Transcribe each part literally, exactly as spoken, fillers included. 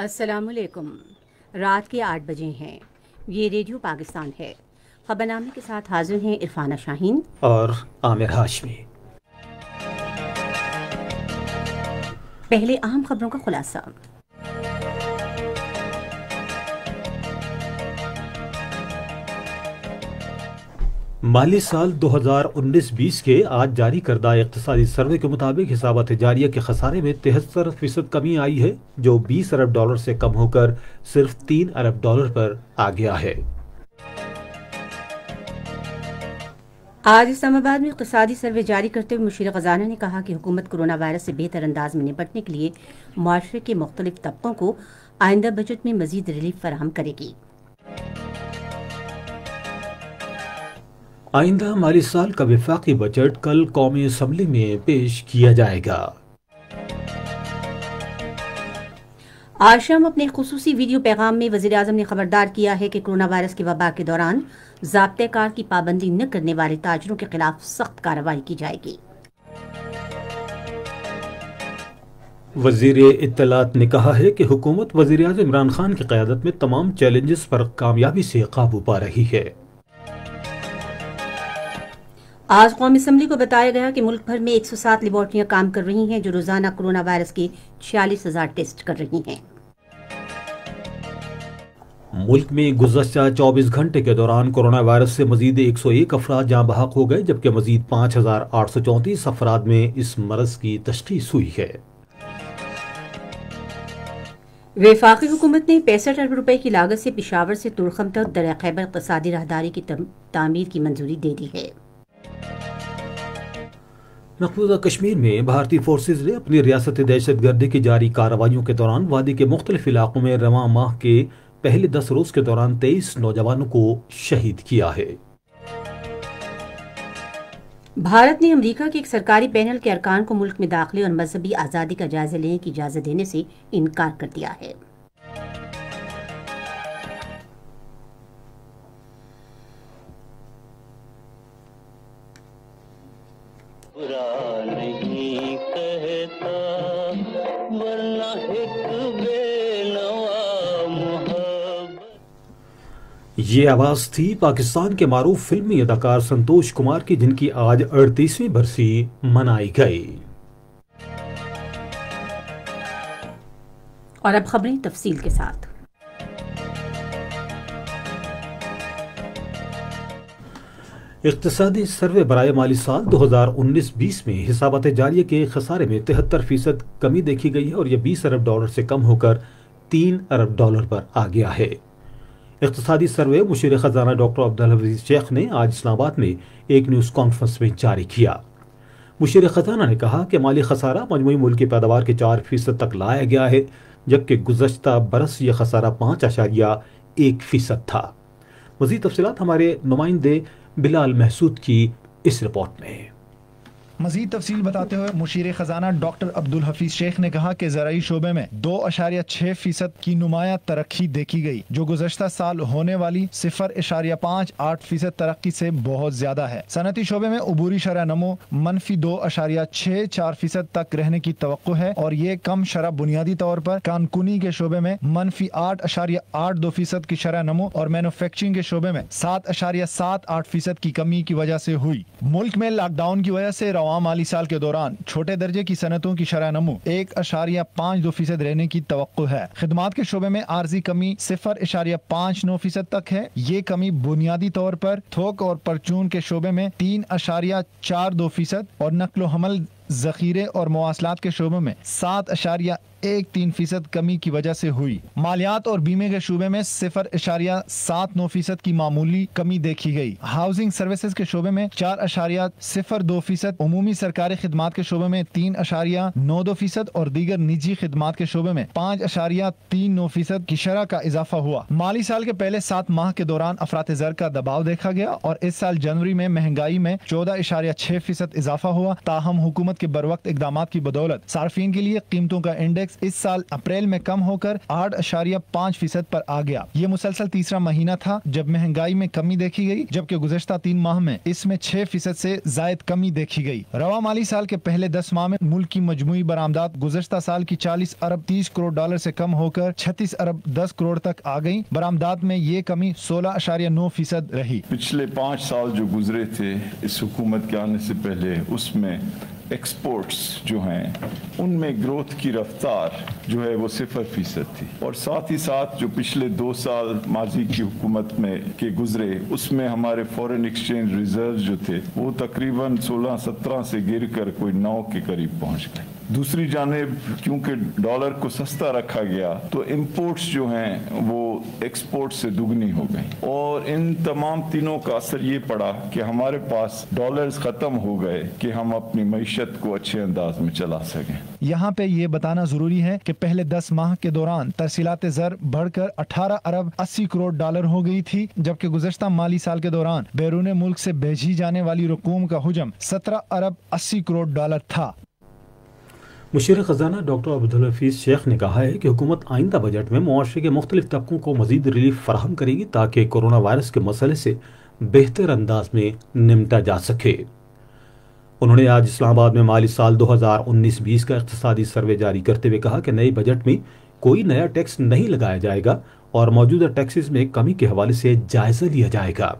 السلام علیکم۔ رات کے آٹھ بجے ہیں۔ یہ ریڈیو پاکستان ہے۔ خبرنامے کے ساتھ حاضر ہیں عرفانہ شاہین اور عامر ہاشمی۔ پہلے اہم خبروں کا خلاصہ۔ مالی سال دو ہزار انیس بیس کے آج جاری کردہ اقتصادی سروے کے مطابق حسابات جاریہ کے خسارے میں تہتر فیصد کمی آئی ہے، جو بیس ارب ڈالر سے کم ہو کر صرف تین ارب ڈالر پر آ گیا ہے۔ آج اسلام آباد میں اقتصادی سروے جاری کرتے ہوئے مشیر خزانہ نے کہا کہ حکومت کورونا وائرس سے بہتر انداز میں نپٹنے کے لیے معاشرے کے مختلف طبقوں کو آئندہ بجٹ میں مزید ریلیف فراہم کرے گی۔ آئندہ مالی سال کا وفاقی بجٹ کل قومی اسمبلی میں پیش کیا جائے گا۔ آج شام اپنے خصوصی ویڈیو پیغام میں وزیر اعظم نے خبردار کیا ہے کہ کورونا وائرس کی وبا کے دوران ضابطۂ کار کی پابندی نہ کرنے والے تاجروں کے خلاف سخت کارروائی کی جائے گی۔ وزیر اطلاعات نے کہا ہے کہ حکومت وزیر اعظم عمران خان کی قیادت میں تمام چیلنجز پر کامیابی سے قابو پا رہی ہے۔ آج قومی اسمبلی کو بتایا گیا کہ ملک بھر میں ایک سو سات لیبارٹریاں کام کر رہی ہیں جو روزانہ کورونا وائرس کے چھیالیس ہزار ٹیسٹ کر رہی ہیں۔ ملک میں گزشتہ چوبیس گھنٹے کے دوران کورونا وائرس سے مزید ایک سو ایک افراد جاں بحق ہو گئے، جبکہ مزید پانچ ہزار آٹھ سو چونتیس افراد میں اس مرض کی تشخیص ہوئی ہے۔ وفاقی حکومت نے پینسٹھ ارب روپے کی لاگت سے پشاور سے تورخم تک دریا خیبر اقتصادی راہداری کی تعمیر کی منظوری دے دی ہے۔ مقبوضہ کشمیر میں بھارتی فورسز نے اپنی ریاستی دہشت گردی کی جاری کارروائیوں کے دوران وادی کے مختلف علاقوں میں رواں ماہ کے پہلے دس روز کے دوران تیئیس نوجوانوں کو شہید کیا ہے۔ بھارت نے امریکہ کے ایک سرکاری پینل کے ارکان کو ملک میں داخلے اور مذہبی آزادی کا جائزہ لینے کی اجازت دینے سے انکار کر دیا ہے۔ یہ آواز تھی پاکستان کے معروف فلمی اداکار سنتوش کمار کی، جن کی آج اڑتیسویں برسی منائی گئی۔ اور اب خبریں تفصیل کے ساتھ۔ اقتصادی سروے برائے مالی سال دو ہزار انیس بیس میں حسابات جاریہ کے خسارے میں تہتر فیصد کمی دیکھی گئی ہے اور یہ بیس ارب ڈالر سے کم ہو کر تین ارب ڈالر پر آ گیا ہے۔ اقتصادی سروے مشیر خزانہ ڈاکٹر عبدالحفیظ شیخ نے آج اسلام آباد میں ایک نیوز کانفرنس میں جاری کیا۔ مشیر خزانہ نے کہا کہ مالی خسارہ مجموعی ملکی پیداوار کے چار فیصد تک لایا گیا ہے، جبکہ گزشتہ برس یہ خسارہ پانچ اشاریہ ایک فیصد تھا۔ مزید تفصیلات ہمارے نمائندے بلال محسود کی اس رپورٹ میں۔ مزید تفصیل بتاتے ہوئے مشیر خزانہ ڈاکٹر عبدالحفیظ شیخ نے کہا کہ زرعی شعبے میں دو اشاریہ چھ فیصد کی نمایاں ترقی دیکھی گئی، جو گزشتہ سال ہونے والی صفر اشاریہ پانچ آٹھ فیصد ترقی سے بہت زیادہ ہے۔ صنعتی شعبے میں عبوری شرح نمو منفی دو اشاریہ چھ چار فیصد تک رہنے کی توقع ہے اور یہ کم شرح بنیادی طور پر کانکنی کے شعبے میں منفی آٹھ اشاریہ آٹھ دو فیصد کی شرح نمو اور مینوفیکچرنگ کے شعبے میں سات اشاریہ سات آٹھ فیصد کی کمی کی وجہ سے ہوئی۔ ملک میں لاک ڈاؤن کی وجہ سے رواں مالی سال کے دوران چھوٹے درجے کی صنعتوں کی شرح نمو ایک اشاریہ پانچ دو فیصد رہنے کی توقع ہے۔ خدمات کے شعبے میں عارضی کمی صفر اشاریہ پانچ نو فیصد تک ہے۔ یہ کمی بنیادی طور پر تھوک اور پرچون کے شعبے میں تین اشاریہ چار دو فیصد اور نقل و حمل ذخیرے اور مواصلات کے شعبوں میں سات اشاریہ ایک تین فیصد کمی کی وجہ سے ہوئی۔ مالیات اور بیمے کے شعبے میں صفر اشاریہ سات نو فیصد کی معمولی کمی دیکھی گئی۔ ہاؤسنگ سروسز کے شعبے میں چار اشاریہ صفر دو فیصد، عمومی سرکاری خدمات کے شعبے میں تین اشاریہ نو دو فیصد اور دیگر نجی خدمات کے شعبے میں پانچ اشاریہ تین نو فیصد کی شرح کا اضافہ ہوا۔ مالی سال کے پہلے سات ماہ کے دوران افراط زر کا دباؤ دیکھا گیا اور اس سال جنوری میں مہنگائی میں چودہ اشاریہ چھ فیصد اضافہ ہوا۔ تاہم حکومت کے بروقت اقدامات کی بدولت صارفین کے لیے قیمتوں کا انڈیکس ٹیکس اس سال اپریل میں کم ہو کر آٹھ اشاریہ پانچ فیصد پر آ گیا۔ یہ مسلسل تیسرا مہینہ تھا جب مہنگائی میں کمی دیکھی گئی، جبکہ گزشتہ تین ماہ میں اس میں چھ فیصد سے زائد کمی دیکھی گئی۔ رواں مالی سال کے پہلے دس ماہ میں ملک کی مجموعی برآمدات گزشتہ سال کی چالیس ارب تیس کروڑ ڈالر سے کم ہو کر چھتیس ارب دس کروڑ تک آ گئی۔ برآمدات میں یہ کمی سولہ اشاریہ نو فیصد رہی۔ پچھلے پانچ سال جو گزرے تھے اس حکومت کے آنے سے پہلے، اس میں ایکسپورٹس جو ہیں ان میں گروتھ کی رفتار جو ہے وہ صفر فیصد تھی، اور ساتھ ہی ساتھ جو پچھلے دو سال ماضی کی حکومت میں کے گزرے اس میں ہمارے فورن ایکسچینج ریزرو جو تھے وہ تقریباً سولہ سترہ سے گر کر کوئی نو کے قریب پہنچ گئے۔ دوسری جانب کیونکہ ڈالر کو سستا رکھا گیا تو امپورٹس جو ہیں وہ ایکسپورٹ سے دگنی ہو گئی، اور ان تمام تینوں کا اثر یہ پڑا کہ ہمارے پاس ڈالرز ختم ہو گئے کہ ہم اپنی معیشت کو اچھے انداز میں چلا سکیں۔ یہاں پہ یہ بتانا ضروری ہے کہ پہلے دس ماہ کے دوران ترسیلات زر بڑھ کر اٹھارہ ارب اسی کروڑ ڈالر ہو گئی تھی، جبکہ گزشتہ مالی سال کے دوران بیرون ملک سے بھیجی جانے والی رقوم کا حجم سترہ ارب اسی کروڑ ڈالر تھا۔ مشیر خزانہ ڈاکٹر عبدالحفیظ شیخ نے کہا ہے کہ حکومت آئندہ بجٹ میں معاشرے کے مختلف طبقوں کو مزید ریلیف فراہم کرے گی تاکہ کورونا وائرس کے مسئلے سے بہتر انداز میں نمٹا جا سکے۔ انہوں نے آج اسلام آباد میں مالی سال دو ہزار انیس بیس کا اقتصادی سروے جاری کرتے ہوئے کہا کہ نئے بجٹ میں کوئی نیا ٹیکس نہیں لگایا جائے گا اور موجودہ ٹیکسز میں کمی کے حوالے سے جائزہ لیا جائے گا۔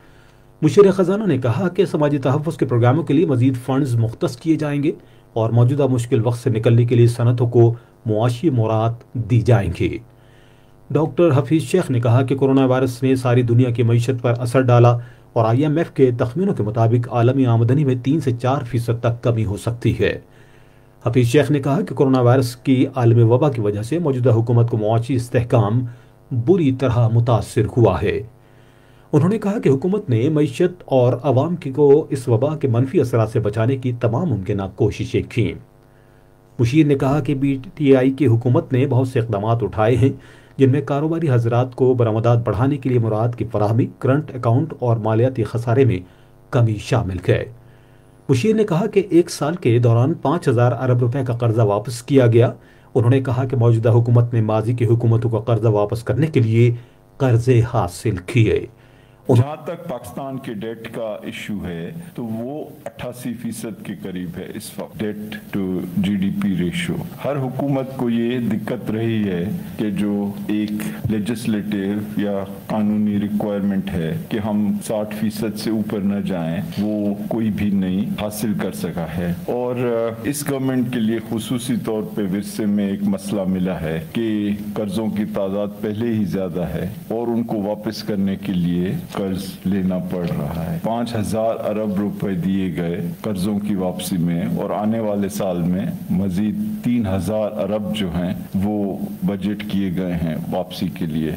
مشیر خزانہ نے کہا کہ سماجی تحفظ کے پروگراموں کے لیے مزید فنڈز مختص کیے جائیں گے اور موجودہ مشکل وقت سے نکلنے کے لیے صنعتوں کو معاشی مواد دی جائیں گے۔ ڈاکٹر حفیظ شیخ نے کہا کہ کورونا وائرس نے ساری دنیا کی معیشت پر اثر ڈالا اور آئی ایم ایف کے تخمینوں کے مطابق عالمی آمدنی میں تین سے چار فیصد تک کمی ہو سکتی ہے۔ حفیظ شیخ نے کہا کہ کورونا وائرس کی عالمی وبا کی وجہ سے موجودہ حکومت کو معاشی استحکام بری طرح متاثر ہوا ہے۔ انہوں نے کہا کہ حکومت نے معیشت اور عوام کو اس وبا کے منفی اثرات سے بچانے کی تمام ممکنہ کوششیں کیں۔ مشیر نے کہا کہ بی ٹی آئی کی حکومت نے بہت سے اقدامات اٹھائے ہیں جن میں کاروباری حضرات کو برآمدات بڑھانے کے لیے مراد کی فراہمی، کرنٹ اکاؤنٹ اور مالیاتی خسارے میں کمی شامل ہے۔ مشیر نے کہا کہ ایک سال کے دوران پانچ ہزار ارب روپے کا قرضہ واپس کیا گیا۔ انہوں نے کہا کہ موجودہ حکومت نے ماضی کی حکومتوں کا قرضہ واپس کرنے کے لیے قرضے حاصل کیے۔ جہاں تک پاکستان کے ڈیٹ کا ایشو ہے تو وہ اٹھاسی فیصد کے قریب ہے اس وقت، debt to G D P ratio. ہر حکومت کو یہ دقت رہی ہے کہ جو ایک لیجسلیٹو یا قانونی ریکوائرمنٹ ہے کہ ہم ساٹھ فیصد سے اوپر نہ جائیں، وہ کوئی بھی نہیں حاصل کر سکا ہے، اور اس گورنمنٹ کے لیے خصوصی طور پہ ورثے میں ایک مسئلہ ملا ہے کہ قرضوں کی تعداد پہلے ہی زیادہ ہے اور ان کو واپس کرنے کے لیے قرض لینا پڑ رہا ہے۔ پانچ ہزار ارب روپے دیے گئے قرضوں کی واپسی میں، اور آنے والے سال میں مزید تین ہزار ارب جو ہیں وہ بجٹ کیے گئے ہیں واپسی کے لیے۔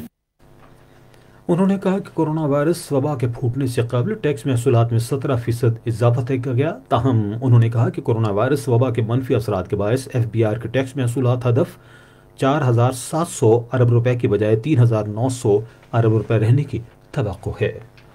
انہوں نے کہا کہ کورونا وائرس وبا کے پھوٹنے سے قبل ٹیکس محصولات میں سترہ فیصد اضافہ کیا گیا، تاہم انہوں نے کہا کہ کورونا وائرس وبا کے منفی اثرات کے باعث ایف بی آر کے ٹیکس محصولات ہدف چار ہزار سات سو ارب روپے کی بجائے تین ہزار نو سو ارب روپے رہنے کی توقع ہے۔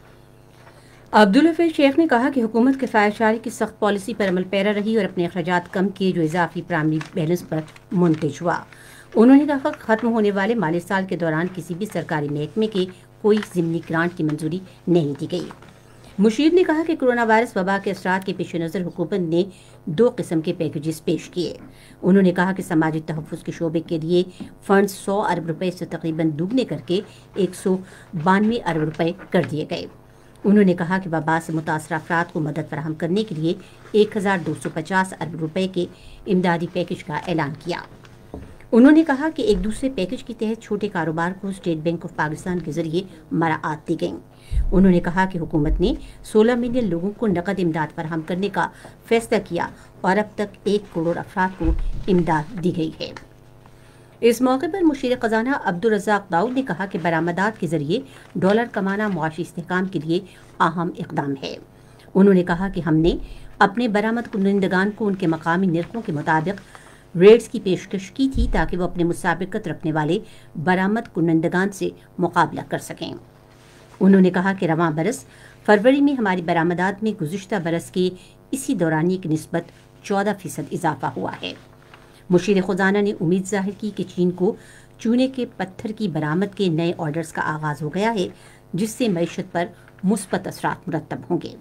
عبدالحفیظ شیخ نے کہا کہ حکومت کفایت شعاری کی سخت پالیسی پر عمل پیرا رہی اور اپنے اخراجات کم کیے جو اضافی پرائمری بیلنس پر منتج ہوا۔ انہوں نے کہا کہ ختم ہونے والے مالی سال کے دوران کسی بھی سرکاری محکمے کے کوئی ضمنی گرانٹ کی منظوری نہیں دی گئی۔ مشیر نے کہا کہ کورونا وائرس وبا کے اثرات کے پیش نظر حکومت نے دو قسم کے پیکیجز پیش کیے۔ انہوں نے کہا کہ سماجی تحفظ کے شعبے کے لیے فنڈز سو ارب روپے سے تقریباً دوگنے کر کے ایک سو بانوے ارب روپے کر دیے گئے۔ انہوں نے کہا کہ وبا سے متاثرہ افراد کو مدد فراہم کرنے کے لیے ایک ہزار دو سو پچاس ارب روپے کے امدادی پیکیج کا اعلان کیا۔ انہوں نے کہا کہ ایک دوسرے پیکیج کے تحت چھوٹے کاروبار کو اسٹیٹ بینک آف پاکستان کے ذریعے مراعات دی گئیں۔ انہوں نے کہا کہ حکومت نے سولہ ملین لوگوں کو نقد امداد فراہم کرنے کا فیصلہ کیا اور اب تک ایک کروڑ افراد کو امداد دی گئی ہے۔ اس موقع پر مشیر خزانہ عبدالرزاق داؤد نے کہا کہ برآمدات کے ذریعے ڈالر کمانا معاشی استحکام کے لیے اہم اقدام ہے۔ انہوں نے کہا کہ ہم نے اپنے برآمد کنندگان کو ان کے مقامی نرخوں کے مطابق ریٹس کی پیشکش کی تھی تاکہ وہ اپنے مسابقت رکھنے والے برآمد کنندگان سے مقابلہ کر سکیں۔ انہوں نے کہا کہ رواں برس فروری میں ہماری برآمدات میں گزشتہ برس کے اسی دورانیے کی نسبت چودہ فیصد اضافہ ہوا ہے۔ مشیر خزانہ نے امید ظاہر کی کہ چین کو چونے کے پتھر کی برآمد کے نئے آرڈرز کا آغاز ہو گیا ہے، جس سے معیشت پر مثبت اثرات مرتب ہوں گے۔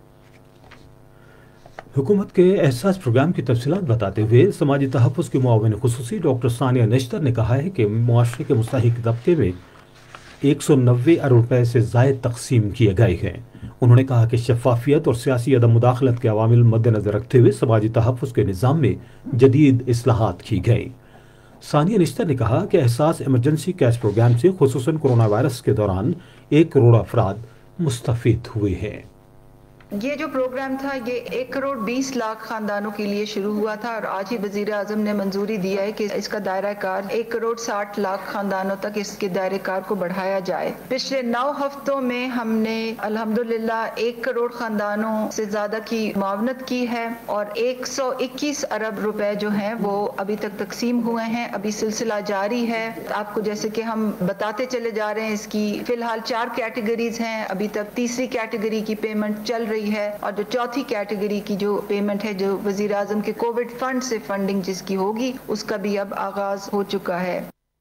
حکومت کے احساس پروگرام کی تفصیلات بتاتے ہوئے سماجی تحفظ کے معاون خصوصی ڈاکٹر ثانیہ نشتر نے کہا ہے کہ معاشرے کے مستحق طبقے میں ایک سو نوے ارب روپے سے زائد تقسیم کیے گئے ہیں۔ انہوں نے کہا کہ شفافیت اور سیاسی عدم مداخلت کے عوامل مد نظر رکھتے ہوئے سماجی تحفظ کے نظام میں جدید اصلاحات کی گئیں۔ ثانیہ نشتر نے کہا کہ احساس ایمرجنسی کیش پروگرام سے خصوصاً کرونا وائرس کے دوران ایک کروڑ افراد مستفید ہوئے ہیں۔ یہ جو پروگرام تھا یہ ایک کروڑ بیس لاکھ خاندانوں کے لیے شروع ہوا تھا اور آج ہی وزیر اعظم نے منظوری دیا ہے کہ اس کا دائرہ کار ایک کروڑ ساٹھ لاکھ خاندانوں تک اس کے دائرہ کار کو بڑھایا جائے۔ پچھلے نو ہفتوں میں ہم نے الحمدللہ ایک کروڑ خاندانوں سے زیادہ کی معاونت کی ہے اور ایک سو اکیس ارب روپے جو ہیں وہ ابھی تک تقسیم ہوئے ہیں۔ ابھی سلسلہ جاری ہے۔ آپ کو جیسے کہ ہم بتاتے چلے جا رہے ہیں، اس کی فی الحال چار کیٹیگریز ہیں، ابھی تک تیسری کیٹیگری کی پیمنٹ چل رہی ہے اور جو چوتھی کیٹیگری کی جو پیمنٹ ہے جو وزیر اعظم کے کووڈ فنڈ سے فنڈنگ جس کی ہوگی اس کا بھی اب آغاز ہو چکا ہے۔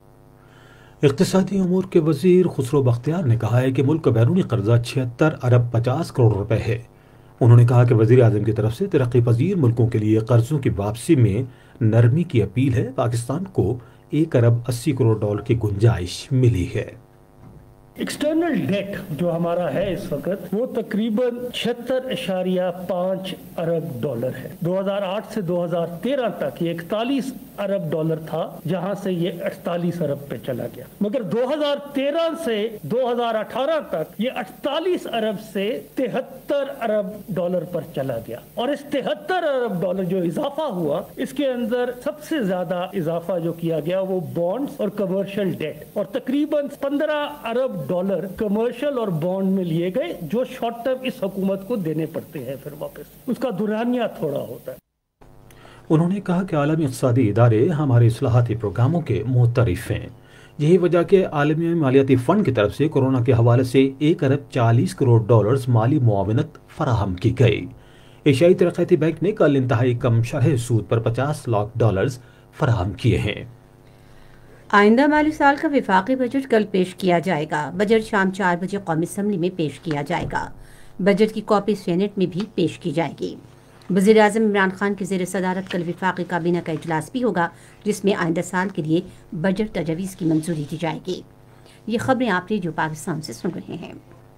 اقتصادی امور کے وزیر خسرو بختیار نے کہا ہے کہ ملک کا بیرونی قرضہ چھہتر ارب پچاس کروڑ روپے ہے۔ انہوں نے کہا کہ وزیر اعظم کی طرف سے ترقی پذیر ملکوں کے لیے قرضوں کی واپسی میں نرمی کی اپیل ہے۔ پاکستان کو ایک ارب اسی کروڑ ڈالر کی گنجائش ملی ہے۔ ایکسٹرنل ڈیٹ جو ہمارا ہے اس وقت وہ تقریباً چھہتر اشاریہ پانچ ارب ڈالر ہے۔ دو ہزار آٹھ سے دو ہزار تیرہ تک یہ اکتالیس ارب ڈالر تھا، جہاں سے یہ اڑتالیس ارب پہ چلا گیا، مگر دو ہزار تیرہ سے دو ہزار اٹھارہ تک یہ اڑتالیس ارب سے تہتر ارب ڈالر پر چلا گیا۔ اور اس تہتر ارب ڈالر جو اضافہ ہوا اس کے اندر سب سے زیادہ اضافہ جو کیا گیا وہ بانڈز اور کمرشل ڈیٹ، اور تقریباً پندرہ ارب ڈالر کمرشل اور بانڈ میں لیے گئے جو شارٹ ٹرم اس حکومت کو دینے پڑتے ہیں، پھر واپس اس کا دورانیہ تھوڑا ہوتا ہے۔ انہوں نے کہا کہ عالمی اقتصادی ادارے ہمارے اصلاحاتی پروگراموں کے معترف ہیں۔ یہی وجہ کہ عالمی مالیاتی فنڈ کی طرف سے کورونا کے حوالے سے ایک ارب چالیس کروڑ ڈالرز مالی معاونت فراہم کی گئی۔ ایشیائی ترقیاتی بینک نے کل انتہائی کم شرح سود پر پچاس لاکھ ڈالرز فراہم کیے ہیں۔ آئندہ مالی سال کا وفاقی بجٹ کل پیش کیا جائے گا۔ بجٹ شام چار بجے قومی اسمبلی میں پیش کیا جائے گا۔ بجٹ کی کاپی سینیٹ میں بھی پیش کی جائے گی۔ وزیر اعظم عمران خان کی زیر صدارت کل وفاقی کابینہ کا اجلاس بھی ہوگا، جس میں آئندہ سال کے لیے بجٹ تجویز کی منظوری دی جائے گی۔ یہ خبریں آپ ریڈیو پاکستان سے سن رہے ہیں۔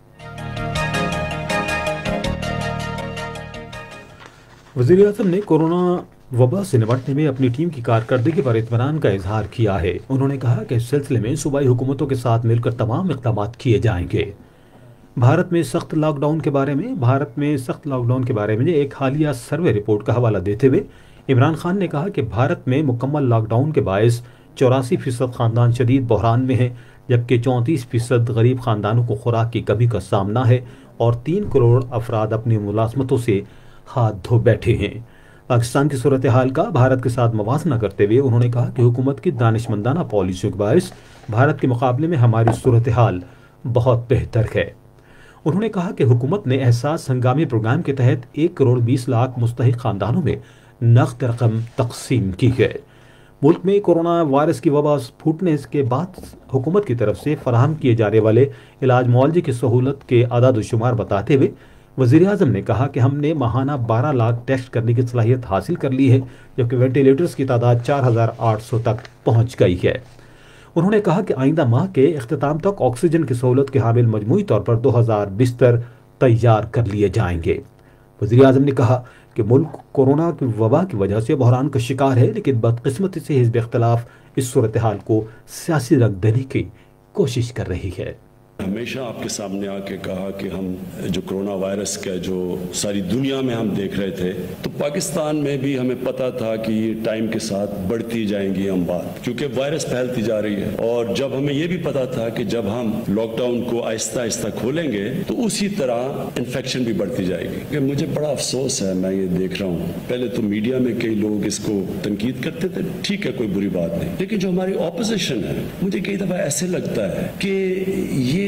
وزیر اعظم نے کورونا وبا سے نمٹنے میں اپنی ٹیم کی کارکردگی پر اطمینان کا اظہار کیا ہے۔ انہوں نے کہا کہ اس سلسلے میں صوبائی حکومتوں کے ساتھ مل کر تمام اقدامات کیے جائیں گے۔ بھارت میں سخت لاک ڈاؤن کے بارے میں بھارت میں سخت لاک ڈاؤن کے بارے میں ایک حالیہ سروے رپورٹ کا حوالہ دیتے ہوئے عمران خان نے کہا کہ بھارت میں مکمل لاک ڈاؤن کے باعث چوراسی فیصد خاندان شدید بحران میں ہیں، جبکہ چونتیس فیصد غریب خاندانوں کو خوراک کی کمی کا سامنا ہے اور تین کروڑ افراد اپنی ملازمتوں سے ہاتھ دھو بیٹھے ہیں۔ پاکستان کی صورتحال کا بھارت کے ساتھ موازنہ کرتے ہوئے انہوں نے کہا کہ حکومت کی دانشمندانہ پالیسیوں کے باعث بھارت کے مقابلے میں ہماری صورتحال بہت بہتر ہے۔ انہوں نے کہا کہ حکومت نے احساس ہنگامی پروگرام کے تحت ایک کروڑ بیس لاکھ مستحق خاندانوں میں نقد رقم تقسیم کی ہے۔ ملک میں کورونا وائرس کی وبا پھوٹنے کے بعد حکومت کی طرف سے فراہم کیے جانے والے علاج معالجے کی سہولت کے اعداد و شمار بتاتے ہوئے وزیر اعظم نے کہا کہ ہم نے ماہانہ بارہ لاکھ ٹیسٹ کرنے کی صلاحیت حاصل کر لی ہے، جبکہ وینٹیلیٹرز کی تعداد چار ہزار آٹھ سو تک پہنچ گئی ہے۔ انہوں نے کہا کہ آئندہ ماہ کے اختتام تک آکسیجن کی سہولت کے حامل مجموعی طور پر دو ہزار بستر تیار کر لیے جائیں گے۔ وزیر اعظم نے کہا کہ ملک کورونا کی وبا کی وجہ سے بحران کا شکار ہے، لیکن بدقسمتی سے حزب اختلاف اس صورتحال کو سیاسی رنگ دینے کی کوشش کر رہی ہے۔ ہمیشہ آپ کے سامنے آ کے کہا کہ ہم جو کرونا وائرس کا جو ساری دنیا میں ہم دیکھ رہے تھے تو پاکستان میں بھی ہمیں پتا تھا کہ یہ ٹائم کے ساتھ بڑھتی جائیں گی ہم بات، کیونکہ وائرس پھیلتی جا رہی ہے۔ اور جب ہمیں یہ بھی پتا تھا کہ جب ہم لاک ڈاؤن کو آہستہ آہستہ کھولیں گے تو اسی طرح انفیکشن بھی بڑھتی جائے گی۔ کہ مجھے بڑا افسوس ہے، میں یہ دیکھ رہا ہوں، پہلے تو میڈیا میں کئی لوگ اس کو تنقید کرتے تھے، ٹھیک ہے کوئی بری بات نہیں، لیکن جو ہماری اپوزیشن ہے مجھے کئی دفعہ ایسے لگتا ہے کہ یہ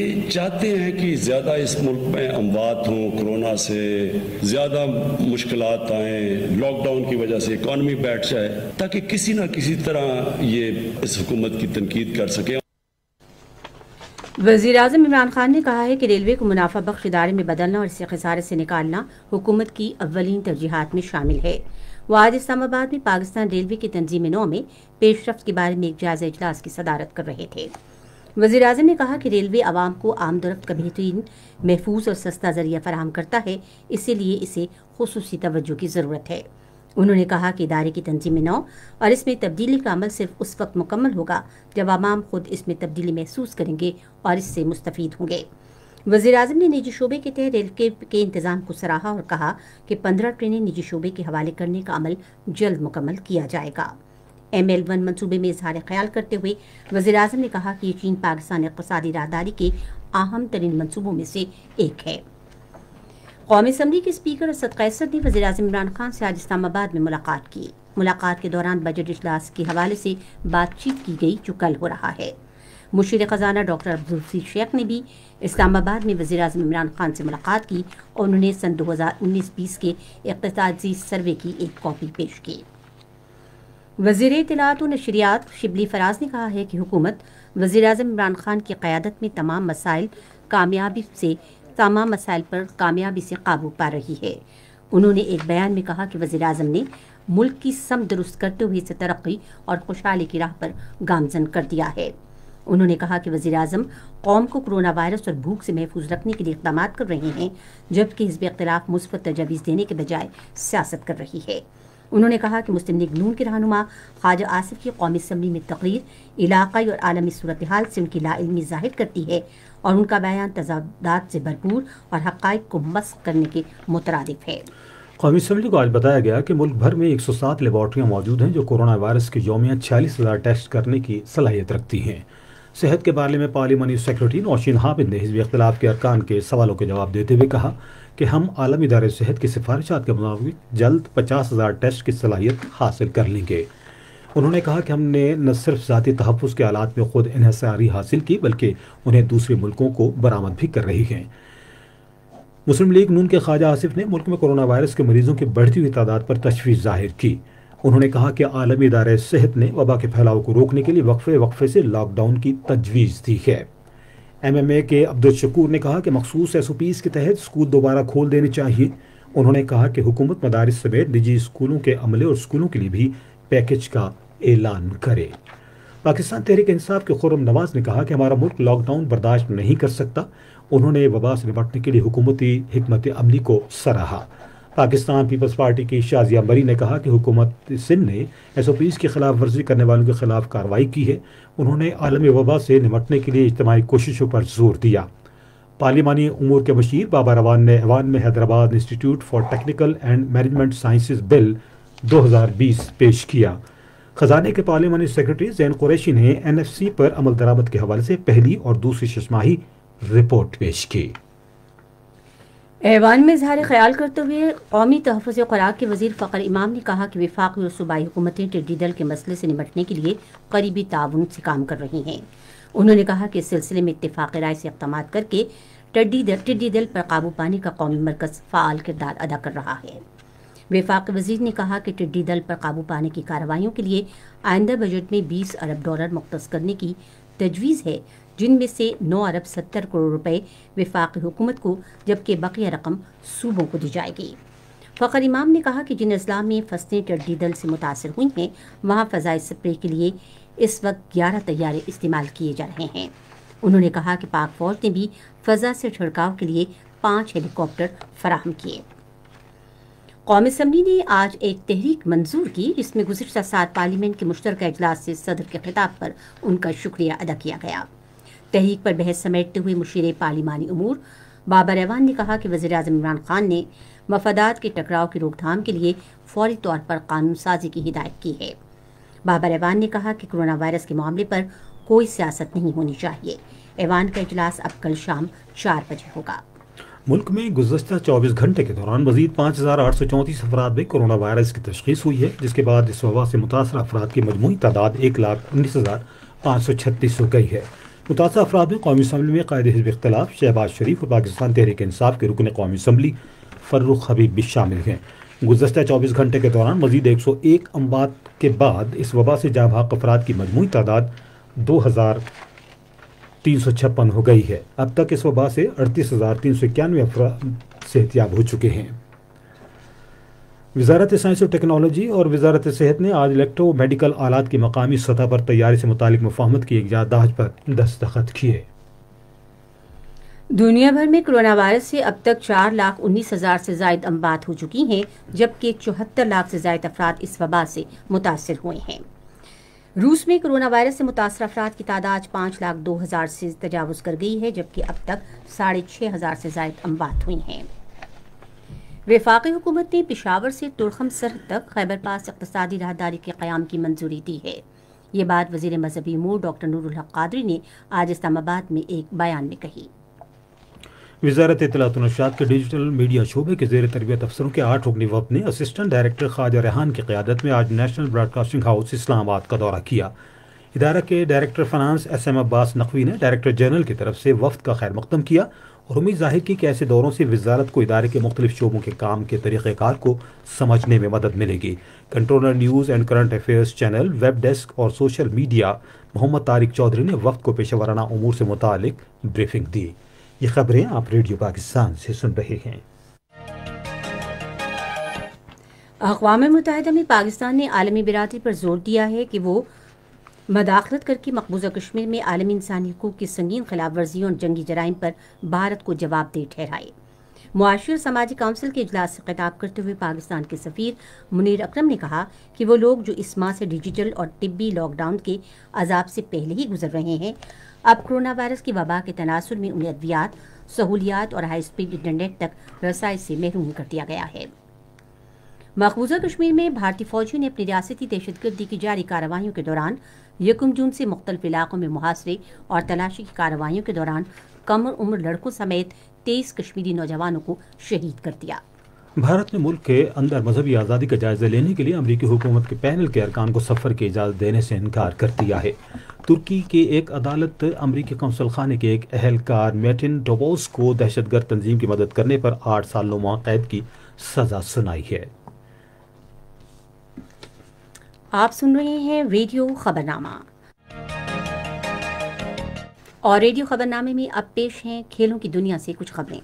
یہ چاہتے ہیں کہ زیادہ اس ملک میں اموات ہوں کورونا سے، زیادہ مشکلات آئیں، لاک ڈاؤن کی وجہ سے اکانومی بیٹھ جائے، تاکہ کسی نہ کسی طرح یہ اس حکومت کی تنقید کر سکیں۔ وزیر اعظم عمران خان نے کہا ہے کہ ریلوے کو منافع بخش ادارے میں بدلنا اور اسے خسارے سے نکالنا حکومت کی اولین ترجیحات میں شامل ہے۔ وہ آج اسلام آباد میں پاکستان ریلوے کی تنظیم نو میں پیش رفت کے بارے میں ایک جائزہ اجلاس کی صدارت کر رہے تھے۔ وزیر اعظم نے کہا کہ ریلوے عوام کو آمد و رفت کا بہترین، محفوظ اور سستا ذریعہ فراہم کرتا ہے، اسی لیے اسے خصوصی توجہ کی ضرورت ہے۔ انہوں نے کہا کہ ادارے کی تنظیم نو اور اس میں تبدیلی کا عمل صرف اس وقت مکمل ہوگا جب عوام خود اس میں تبدیلی محسوس کریں گے اور اس سے مستفید ہوں گے۔ وزیر اعظم نے نجی شعبے کے تحت ریل کے انتظام کو سراہا اور کہا کہ پندرہ ٹرینیں نجی شعبے کے حوالے کرنے کا عمل جلد مکمل کیا جائے گا۔ ایم ایل ون منصوبے میں اظہار خیال کرتے ہوئے وزیر اعظم نے کہا کہ یہ چین پاکستان اقتصادی راہداری کے اہم ترین منصوبوں میں سے ایک ہے۔ قومی اسمبلی کے اسپیکر اسد قیصر نے وزیر اعظم عمران خان سے آج اسلام آباد میں ملاقات کی۔ ملاقات کے دوران بجٹ اجلاس کے حوالے سے بات چیت کی گئی جو کل ہو رہا ہے۔ مشیر خزانہ ڈاکٹر عبدالحفیظ شیخ نے بھی اسلام آباد میں وزیر اعظم عمران خان سے ملاقات کی اور انہوں نے سن دو ہزار انیس بیس کے اقتصادی سروے کی ایک کاپی پیش کی۔ وزیر اطلاعات و نشریات شبلی فراز نے کہا ہے کہ حکومت وزیر اعظم عمران خان کی قیادت میں تمام مسائل کامیابی سے تمام مسائل پر کامیابی سے قابو پا رہی ہے۔ انہوں نے ایک بیان میں کہا کہ وزیر اعظم نے ملک کی سمت درست کرتے ہوئے اسے ترقی اور خوشحالی کی راہ پر گامزن کر دیا ہے۔ انہوں نے کہا کہ وزیر اعظم قوم کو کورونا وائرس اور بھوک سے محفوظ رکھنے کے لیے اقدامات کر رہے ہیں، جبکہ حزب اختلاف مثبت تجاویز دینے کے بجائے سیاست کر رہی ہے۔ انہوں نے کہا کہ مسلم لیگ نون کے رہنما خواجہ آصف کی قومی اسمبلی میں تقریر علاقائی اور عالمی صورتحال سے ان کی لا علمی ظاہر کرتی ہے اور ان کا بیان تضادات سے بھرپور اور حقائق کو مسخ کرنے کے مترادف ہے۔ قومی اسمبلی کو آج بتایا گیا کہ ملک بھر میں ایک سو سات لیبارٹریاں موجود ہیں جو کورونا وائرس کے یومیہ چھیالیس ہزار ٹیسٹ کرنے کی صلاحیت رکھتی ہیں۔ صحت کے بارے میں پارلیمانی سیکرٹری نوشین حامد نے حزب اختلاف کے ارکان کے سوالوں کے جواب دیتے ہوئے کہا کہ ہم عالمی ادارے صحت کی سفارشات کے مطابق جلد پچاس ہزار ٹیسٹ کی صلاحیت حاصل کر لیں گے۔ انہوں نے کہا کہ ہم نے نہ صرف ذاتی تحفظ کے آلات میں خود انحصاری حاصل کی بلکہ انہیں دوسرے ملکوں کو برآمد بھی کر رہی ہیں۔ مسلم لیگ نون کے خواجہ آصف نے ملک میں کورونا وائرس کے مریضوں کی بڑھتی ہوئی تعداد پر تشویش ظاہر کی۔ انہوں نے کہا کہ عالمی ادارے صحت نے وبا کے پھیلاؤ کو روکنے کے لیے وقفے وقفے سے لاک ڈاؤن کی تجویز دی ہے۔ ایم ایم اے کے عبدالشکور نے کہا کہ مخصوص ایس او پیز کے تحت اسکول دوبارہ کھول دینے چاہیے۔ انہوں نے کہا کہ حکومت مدارس سمیت نجی اسکولوں کے عملے اور اسکولوں کے لیے بھی پیکج کا اعلان کرے۔ پاکستان تحریک انصاف کے خرم نواز نے کہا کہ ہمارا ملک لاک ڈاؤن برداشت نہیں کر سکتا۔ انہوں نے وبا سے نپٹنے کے لیے حکومتی حکمت عملی کو سراہا۔ پاکستان پیپلز پارٹی کی شازیہ مری نے کہا کہ حکومت سندھ نے ایس او پیز کی خلاف ورزی کرنے والوں کے خلاف کارروائی کی ہے۔ انہوں نے عالمی وبا سے نمٹنے کے لیے اجتماعی کوششوں پر زور دیا۔ پارلیمانی امور کے مشیر بابا روان نے ایوان میں Hyderabad institute for technical and management sciences bill دو ہزار بیس پیش کیا۔ خزانے کے پارلیمانی سیکرٹری زین قریشی نے این ایف سی پر عمل درآمد کے حوالے سے پہلی اور دوسری ششماہی رپورٹ پیش کی۔ ایوان میں اظہار خیال کرتے ہوئے قومی تحفظ خوراک کے وزیر فخر امام نے کہا کہ وفاقی اور صوبائی حکومتیں ٹڈی دل کے مسئلے سے نمٹنے کے لیے قریبی تعاون سے کام کر رہی ہیں۔ انہوں نے کہا کہ اس سلسلے میں اتفاق رائے سے اقدامات کر کے ٹڈی دل ٹڈی دل پر قابو پانے کا قومی مرکز فعال کردار ادا کر رہا ہے۔ وفاقی وزیر نے کہا کہ ٹڈی دل پر قابو پانے کی کارروائیوں کے لیے آئندہ بجٹ میں بیس ارب ڈالر مختص کرنے کی تجویز ہے، جن میں سے نو ارب ستر کروڑ روپے وفاقی حکومت کو جبکہ بقیہ رقم صوبوں کو دی جائے گی۔ فخر امام نے کہا کہ جن اضلاع میں فصلیں ٹڈی دل سے متاثر ہوئی ہیں وہاں فضائی سپرے کے لیے اس وقت گیارہ طیارے استعمال کیے جا رہے ہیں۔ انہوں نے کہا کہ پاک فوج نے بھی فضا سے چھڑکاؤ کے لیے پانچ ہیلی کاپٹر فراہم کیے۔ قومی اسمبلی نے آج ایک تحریک منظور کی جس میں گزشتہ سال پارلیمنٹ کے مشترکہ اجلاس سے صدر کے خطاب پر ان کا شکریہ ادا کیا گیا۔ تحریک پر بحث سمیٹتے ہوئے مشیر پارلیمانی امور بابر ایوان نے کہا کہ وزیر اعظم عمران خان نے مفادات کے ٹکراؤ کی روک تھام کے لیے فوری طور پر قانون سازی کی ہدایت کی ہے۔ بابر ایوان نے کہا کہ کورونا وائرس کے معاملے پر کوئی سیاست نہیں ہونی چاہیے۔ ایوان کا اجلاس اب کل شام چار بجے ہوگا۔ ملک میں گزشتہ چوبیس گھنٹے کے دوران مزید پانچ ہزار آٹھ سو چونتیس افراد میں کورونا وائرس کی تشخیص ہوئی ہے، جس کے بعد اس وبا سے متاثرہ افراد کی مجموعی تعداد ایک لاکھ انیس ہزار پانچ سو چھتیس ہو گئی ہے۔ متاثرہ افراد میں قومی اسمبلی میں قائد حزب اختلاف شہباز شریف اور پاکستان تحریک انصاف کے رکن قومی اسمبلی فرخ حبیب بھی شامل ہیں۔ گزشتہ چوبیس گھنٹے کے دوران مزید ایک سو ایک اموات کے بعد اس وبا سے جاں بحق افراد کی مجموعی تعداد دو ہزار تین سو چھپن ہو گئی ہے۔ اب تک اس وبا سے اڑتیس ہزار تین سو اکیانوے افراد صحتیاب ہو چکے ہیں۔ وزارت سائنس اور ٹیکنالوجی اور وزارت صحت نے آج الیکٹرو میڈیکل آلات کی مقامی سطح پر تیاری سے متعلق مفاہمت کی ایک یادداشت پر دستخط کیے۔ دنیا بھر میں کرونا وائرس سے اب تک چار لاکھ انیس ہزار سے زائد اموات ہو چکی ہیں، جبکہ چوہتر لاکھ سے زائد افراد اس وبا سے متاثر ہوئے ہیں۔ روس میں کرونا وائرس سے متاثرہ افراد کی تعداد پانچ لاکھ دو ہزار سے تجاوز کر گئی ہے، جبکہ اب تک ساڑھے چھ ہزار سے زائد اموات ہوئی ہیں۔ وفاقی حکومت نے پشاور سے ترخم سرحد تک خیبر پاس اقتصادی راہداری کے قیام کی منظوری دی ہے۔ یہ بات وزیر مذہبی امور ڈاکٹر نور الحق قادری نے آج اسلام آباد میں ایک بیان میں کہی۔ وزارت اطلاعات و نشریات کے ڈیجیٹل میڈیا شعبے کے زیر تربیت افسروں کے آٹھ رکنی وفد نے اسسٹنٹ ڈائریکٹر خواجہ ریحان کی قیادت میں آج national broadcasting house Islamabad کا دورہ کیا۔ ادارہ کے director finance S M Abbas Naqvi نے ڈائریکٹر جنرل کی طرف سے وفد کا خیر مقدم کیا اور امید ظاہر کی کہ ایسے دوروں سے وزارت کو ادارے کے مختلف شعبوں کے کام کے طریقہ کار کو سمجھنے میں مدد ملے گی۔ Controller news and current affairs channel, web desk اور سوشل میڈیا محمد طارق چودھری نے وفد کو پیشہ ورانہ امور سے متعلق بریفنگ دی۔ یہ خبریں آپ ریڈیو پاکستان سے سن رہے ہیں۔ اقوام متحدہ میں پاکستان نے عالمی برادری پر زور دیا ہے کہ وہ مداخلت کر کے مقبوضہ کشمیر میں عالمی انسانی حقوق کی سنگین خلاف ورزیوں اور جنگی جرائم پر بھارت کو جواب دہ ٹھہرائے۔ معاشی اور سماجی کونسل کے اجلاس سے خطاب کرتے ہوئے پاکستان کے سفیر منیر اکرم نے کہا کہ وہ لوگ جو اس ماہ سے ڈیجیٹل اور طبی لاک ڈاؤن کے عذاب سے پہلے ہی گزر رہے ہیں، اب کرونا وائرس کی وبا کے تناظر میں انہیں ادویات، سہولیات اور ہائی اسپیڈ انٹرنیٹ تک رسائی سے محروم کر دیا گیا ہے۔ مقبوضہ کشمیر میں بھارتی فوجیوں نے اپنی ریاستی دہشت گردی کی جاری کارروائیوں کے دوران یکم جون سے مختلف علاقوں میں محاصرے اور تلاشی کی کارروائیوں کے دوران کم عمر لڑکوں سمیت تیئیس کشمیری نوجوانوں کو شہید کر دیا۔ بھارت نے ملک کے اندر مذہبی آزادی کا جائزہ لینے کے لیے امریکی حکومت کے پینل کے ارکان کو سفر کی اجازت دینے سے انکار کر دیا ہے۔ ترکی کی ایک عدالت امریکی قونصل خانے کے ایک اہلکار میٹن ڈوبوس کو دہشت گرد تنظیم کی مدد کرنے پر آٹھ سال نو قید کی سزا سنائی ہے۔ آپ سن رہے ہیں ریڈیو خبرنامہ، اور ریڈیو خبرنامے میں اب پیش ہیں کھیلوں کی دنیا سے کچھ خبریں۔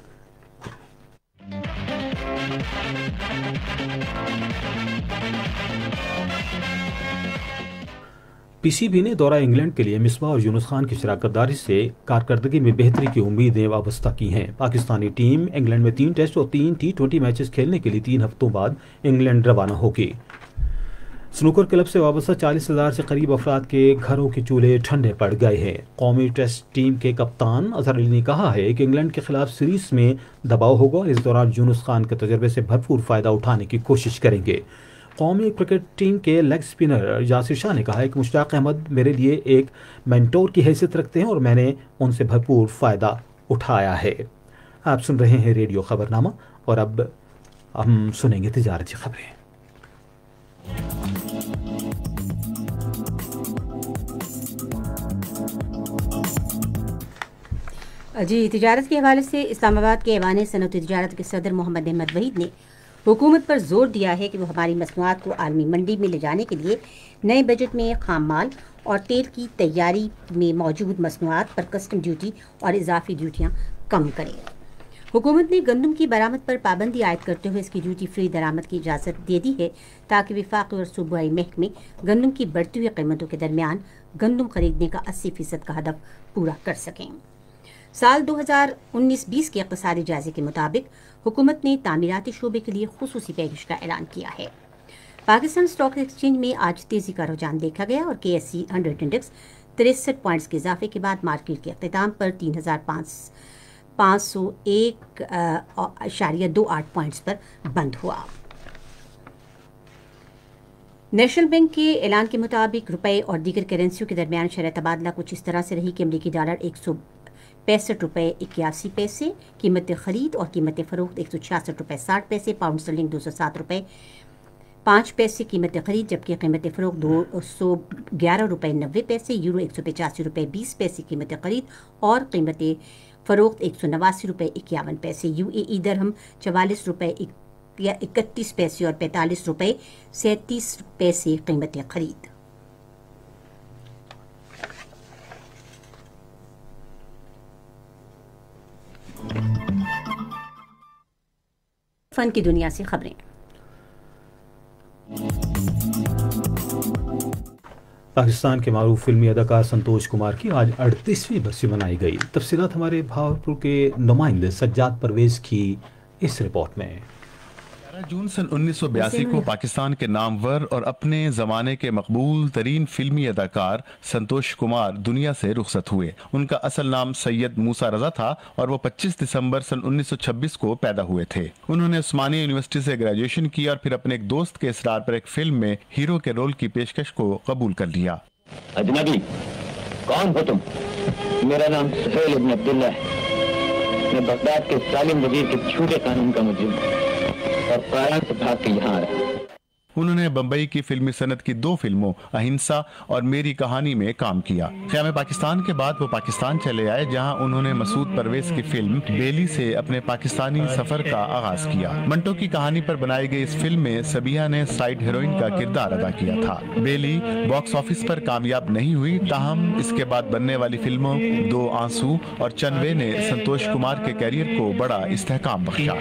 پی سی بی نے دورہ انگلینڈ کے لیے مصباح اور یونس خان کی شراکت داری سے کارکردگی میں بہتری کی امیدیں وابستہ کی ہیں۔ پاکستانی ٹیم انگلینڈ میں تین ٹیسٹ اور تین ٹی ٹوینٹی میچز کھیلنے کے لیے تین ہفتوں بعد انگلینڈ روانہ ہوگی۔ سنوکر کلب سے وابستہ چالیس ہزار سے قریب افراد کے گھروں کے چولہے ٹھنڈے پڑ گئے ہیں۔ قومی ٹیسٹ ٹیم کے کپتان اظہر علی نے کہا ہے کہ انگلینڈ کے خلاف سیریز میں دباؤ ہوگا اور اس دوران یونس خان کے تجربے سے بھرپور فائدہ اٹھانے کی کوشش کریں گے۔ قومی کرکٹ ٹیم کے لیگ اسپنر یاسر شاہ نے کہا ہے کہ مشتاق احمد میرے لیے ایک مینٹور کی حیثیت رکھتے ہیں اور میں نے ان سے بھرپور فائدہ اٹھایا ہے۔ آپ سن رہے ہیں ریڈیو خبرنامہ، اور اب ہم سنیں گے تجارتی خبریں۔ جی، تجارت کے حوالے سے اسلام آباد کے ایوان صنعت و تجارت کے صدر محمد احمد وحید نے حکومت پر زور دیا ہے کہ وہ ہماری مصنوعات کو عالمی منڈی میں لے جانے کے لیے نئے بجٹ میں خام مال اور تیل کی تیاری میں موجود مصنوعات پر کسٹم ڈیوٹی اور اضافی ڈیوٹیاں کم کرے۔ حکومت نے گندم کی برآمد پر پابندی عائد کرتے ہوئے اس کی ڈیوٹی فری درآمد کی اجازت دے دی ہے تاکہ وفاقی اور صوبائی محکمے گندم کی بڑھتی ہوئی قیمتوں کے درمیان گندم خریدنے کا اسی فیصد کا ہدف پورا کر سکیں۔ سال دو ہزار انیس بیس کے اقتصادی جائزے کے مطابق حکومت نے تعمیراتی شعبے کے لیے خصوصی پیکج کا اعلان کیا ہے۔ پاکستان اسٹاک ایکسچینج میں آج تیزی کا رجحان دیکھا گیا اور K S C hundred index تریسٹھ پوائنٹس کے اضافے کے بعد مارکیٹ کے اختتام پر تین ہزار پانچ سو ایک اشاریہ دو آٹھ پوائنٹس پر بند ہوا۔ نیشنل بینک کے اعلان کے مطابق روپے اور دیگر کرنسیوں کے درمیان شرح تبادلہ کچھ اس طرح سے رہی کہ امریکی ڈالر ایک سو پینسٹھ روپے اکیاسی پیسے، قیمت خرید اور قیمت فروخت ایک سو چھیاسٹھ روپے ساٹھ پیسے، پاؤنڈ سٹرلنگ دو سو سات روپے पाँच पैसे कीमत खरीद, जबकि कीमत फ़रोख्त दो सौ ग्यारह रुपये नब्बे पैसे, यूरो एक सौ पचासी रुपये बीस पैसे कीमत खरीद और कीमत फ़रोख्त एक सौ नवासी रुपये इक्यावन पैसे, यू ए ई दरहम चवालीस रुपये इकतीस पैसे और पैंतालीस रुपये सैंतीस पैसे कीमत खरीद। फन की दुनिया से खबरें। पाकिस्तान के मारूफ फिल्मी अदाकार संतोष कुमार की आज अड़तीसवीं बरसी मनाई गई। तफसीलात हमारे भावलपुर के नुमाइंदे सज्जाद परवेज की इस रिपोर्ट में। ग्यारह जून सन उन्नीस सौ बयासी को पाकिस्तान के नामवर और अपने जमाने के मकबूल तरीन फिल्मी अदाकार संतोष कुमार दुनिया से रुखसत हुए। उनका असल नाम सैयद मूसा रजा था और वो पच्चीस दिसंबर सन उन्नीस सौ छब्बीस को पैदा हुए थे। उन्होंने उस्मानिया यूनिवर्सिटी से ग्रेजुएशन किया और फिर अपने एक दोस्त के इसरार पर एक फिल्म में हीरो के रोल की पेशकश को कबूल कर लिया। अजनबी, कौन हो तुम? मेरा नाम सुहेल इब्न अब्दुल्ला है। मैं बगदाद के जालिम वजीर के झूठे कानून का मुजरिम और कायरन से भाग के यहाँ आया। उन्होंने बम्बई की फिल्मी सनत की दो फिल्मों अहिंसा और मेरी कहानी में काम किया। क़याम पाकिस्तान के बाद वो पाकिस्तान चले आए, जहां उन्होंने मसूद परवेज की फिल्म बेली से अपने पाकिस्तानी सफर का आगाज किया। मंटो की कहानी पर बनाई गई इस फिल्म में सबिया ने साइड हीरोइन का किरदार अदा किया था। बेली बॉक्स ऑफिस पर कामयाब नहीं हुई, ताहम इसके बाद बनने वाली फिल्मों दो आंसू और चनवे ने संतोष कुमार के कैरियर को बड़ा इस्तेहकाम बख्शा।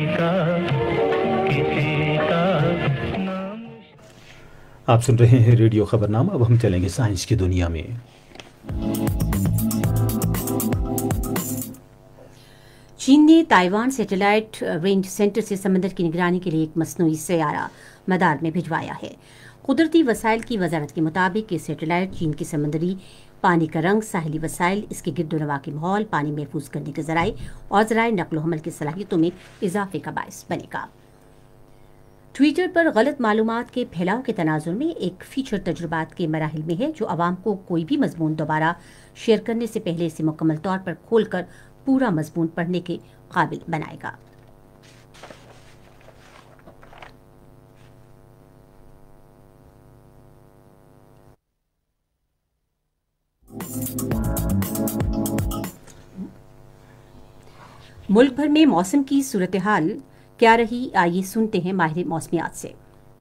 आप सुन रहे हैं रेडियो खबरनामा। अब हम चलेंगे साइंस की दुनिया में। चीन ने ताइवान सैटेलाइट रेंज सेंटर से समंदर की निगरानी के लिए एक मसनूई सैयारा मदार में भिजवाया है। कुदरती वसाइल की वजारत के मुताबिक ये सैटेलाइट चीन की समंदरी पानी का रंग, साहिली वसाइल, इसके गिरदोनवा के माहौल, पानी महफूज करने के जराये और जराये नकलो हमल की सलाहियतों में इजाफे का बायस बनेगा। ट्विटर पर गलत मालूमात के फैलाव के तनाजुर में एक फीचर तजुर्बात के मराहिल में है, जो आवाम को कोई भी मजमून दोबारा शेयर करने से पहले इसे मुकम्मल तौर पर खोलकर पूरा मजमून पढ़ने के काबिल बनाएगा। मुल्क भर में मौसम की सूरत हाल क्या रही, आइए सुनते हैं माहिर मौसमियात से।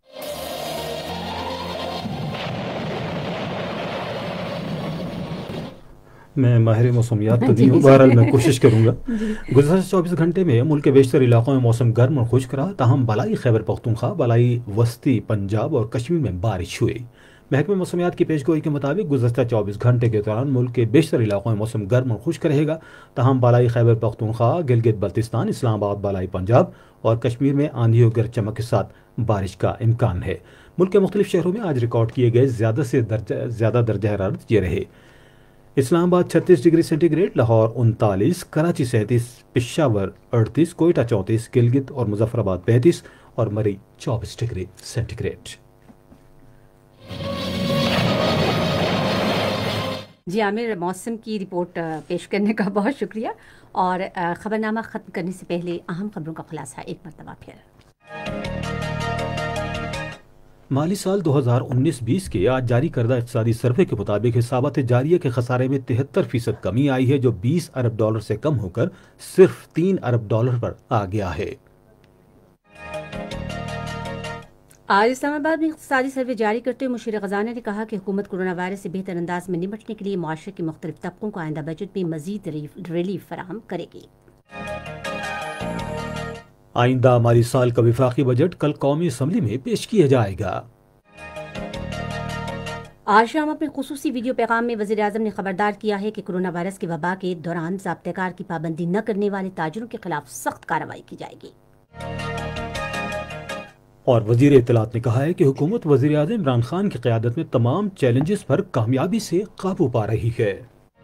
मैं माहिर मौसमियात तो नहीं हूँ, बहरहाल मैं कोशिश करूँगा। गुज़श्ता चौबीस घंटे में मुल्क के बेशतर इलाकों में मौसम गर्म और खुश्क रहा, ताहम बलाई खैबर पख्तूनख्वा, बलाई वस्ती पंजाब और कश्मीर में बारिश हुई। महकमे मौसमियात की पेशगोई के मुताबिक गुज़श्ता चौबीस घंटे के दौरान मुल्क के बेशतर इलाकों में मौसम गर्म और खुश्क रहेगा, ताहम बलाई खैबर पख्तूनख्वा, गिलगित बल्तिस्तान, इस्लामाबाद, बलाई पंजाब और कश्मीर में आंधी और गरज चमक के साथ बारिश का इम्कान है। मुल्क के मुख्तलिफ शहरों में आज रिकॉर्ड किए गए ज़्यादा से दर्जा ज़्यादा दर्जा हरारत ये रहे। इस्लामाबाद छत्तीस डिग्री सेंटीग्रेड, लाहौर उनतालीस, कराची सैंतीस, पेशावर अड़तीस, कोयटा चौंतीस, गिलगित और मुजफ्फराबाद पैंतीस और मरी चौबीस डिग्री सेंटीग्रेड। जी आमिर, मौसम की रिपोर्ट पेश करने का बहुत शुक्रिया। और खबरनामा ख़त्म करने से पहले अहम खबरों का खुलासा एक मरतबा फिर। माली साल दो हज़ार उन्नीस बीस के आज जारी करदा इक़्तिसादी सर्वे के मुताबिक हिसाबत जारिया के खसारे में तिहत्तर फीसद कमी आई है, जो बीस अरब डॉलर से कम होकर सिर्फ तीन अरब डॉलर पर आ गया है। आज इस्लामाबाद में इक़्तिसादी सर्वे जारी करते हुए मुशीर ख़ज़ाना ने कहा कि हुकूमत कोरोना वायरस से बेहतर अंदाज में निपटने के लिए मुआशरे के मुख्तलिफ तबकों को आइंदा बजट में मजीद रिलीफ फराहम करेगी। आइंदा माली साल का विफाकी बजट कल कौमी असम्बली में पेश किया जाएगा। आज शाम अपने खुसूसी वीडियो पैगाम में वज़ीर आज़म ने खबरदार किया है कि कोरोना वायरस की वबा के दौरान ज़ाब्तेकार की पाबंदी न करने वाले ताजिरों के खिलाफ सख्त कार्रवाई की जाएगी। और वज़ीर इत्तलात ने कहा है कि हुकूमत वज़ीर आज़म इमरान खान की क़यादत में तमाम चैलेंजेस पर कामयाबी से काबू पा रही है।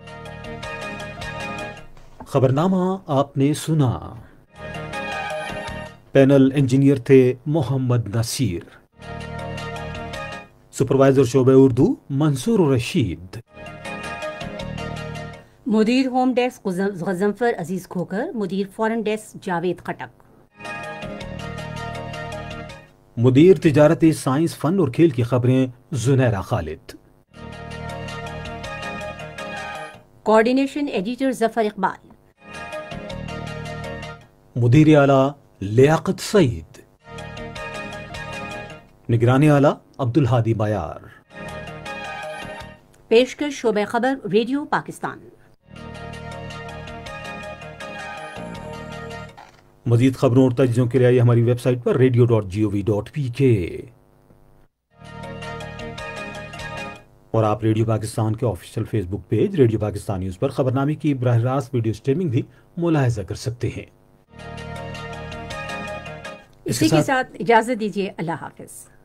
खबरनामा आपने सुना। पैनल इंजीनियर थे मोहम्मद नसीर, सुपरवाइजर शोबे उर्दू मंसूर रशीद, मुदीर होम डेस्क गज़नफर अजीज खोकर, मुदीर फॉरेन डेस्क जावेद खटक, مدیر تجارتی سائنس فن اور کھیل کی خبریں زنیرہ خالد. Coordination editor Zafar Iqbal. مدیر اعلیٰ لیاقت سعید. نگرانی اعلیٰ عبدالہادی بایار. پیشکش شعبہ خبر ریڈیو پاکستان. مزید خبروں اور تجزیوں کے لیے ہماری ویب سائٹ پر radio dot G O V dot P K اور آپ ریڈیو پاکستان کے official Facebook page radio Pakistan news پر خبرنامے کی براہ راست ویڈیو اسٹریمنگ بھی ملاحظہ کر سکتے ہیں. اسی کے ساتھ اجازت دیجیے. اللہ حافظ.